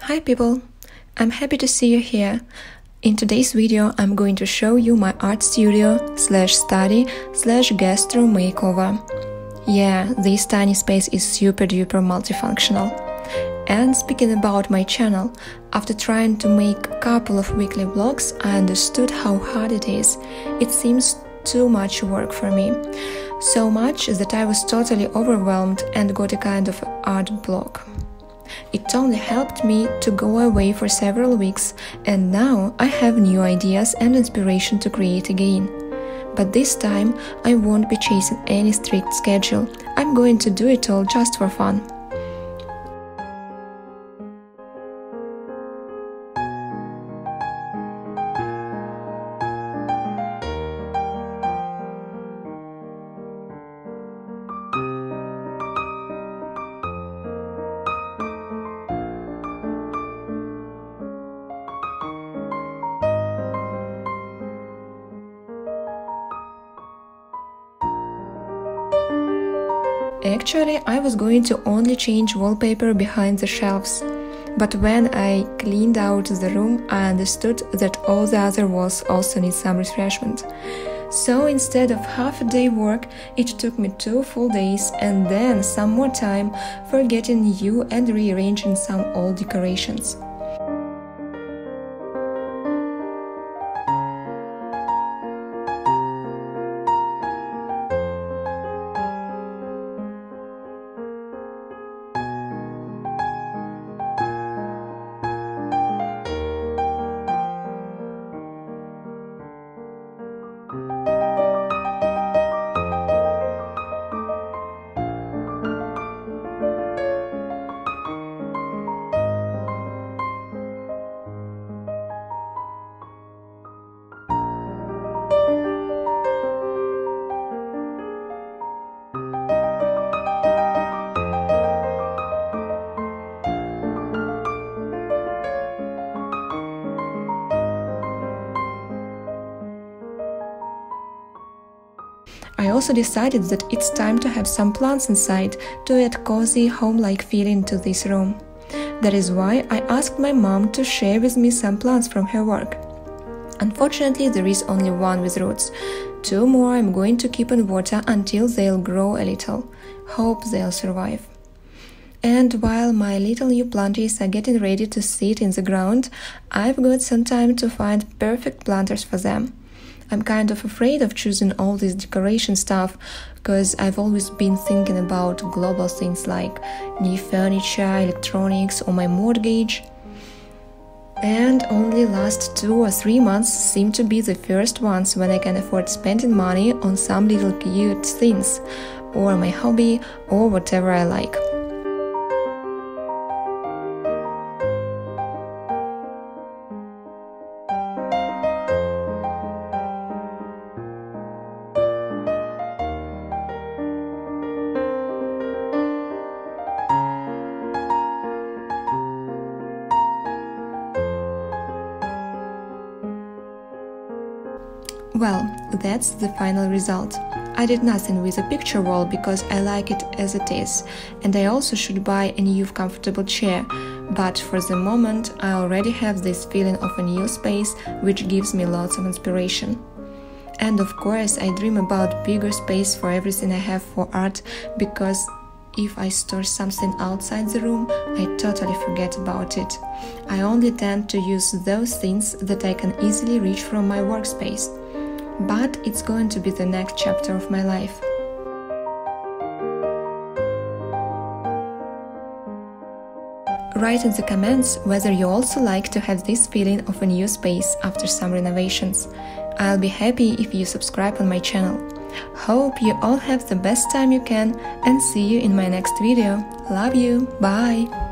Hi people, I'm happy to see you here. In today's video I'm going to show you my art studio /study guest room makeover. Yeah, this tiny space is super duper multifunctional. And speaking about my channel, after trying to make a couple of weekly vlogs, I understood how hard it is. It seems too much work for me. So much that I was totally overwhelmed and got a kind of art block. It only helped me to go away for several weeks, and now I have new ideas and inspiration to create again. But this time I won't be chasing any strict schedule. I'm going to do it all just for fun. Actually, I was going to only change wallpaper behind the shelves, but when I cleaned out the room, I understood that all the other walls also need some refreshment. So instead of half a day work, it took me 2 full days and then some more time for getting new and rearranging some old decorations. I also decided that it's time to have some plants inside to add cozy, home-like feeling to this room. That is why I asked my mom to share with me some plants from her work. Unfortunately, there is only one with roots. 2 more I'm going to keep in water until they'll grow a little. Hope they'll survive. And while my little new planties are getting ready to seed in the ground, I've got some time to find perfect planters for them. I'm kind of afraid of choosing all this decoration stuff, because I've always been thinking about global things like new furniture, electronics, or my mortgage. And only last 2 or 3 months seem to be the first ones when I can afford spending money on some little cute things, or my hobby, or whatever I like. Well, that's the final result. I did nothing with the picture wall because I like it as it is, and I also should buy a new comfortable chair, but for the moment I already have this feeling of a new space which gives me lots of inspiration. And of course I dream about bigger space for everything I have for art, because if I store something outside the room, I totally forget about it. I only tend to use those things that I can easily reach from my workspace. But it's going to be the next chapter of my life. Write in the comments whether you also like to have this feeling of a new space after some renovations. I'll be happy if you subscribe on my channel. Hope you all have the best time you can, and see you in my next video. Love you, bye!